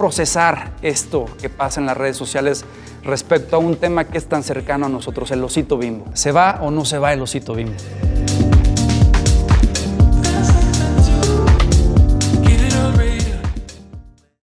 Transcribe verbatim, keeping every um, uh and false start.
procesar esto que pasa en las redes sociales respecto a un tema que es tan cercano a nosotros, el osito Bimbo. ¿Se va o no se va el osito Bimbo?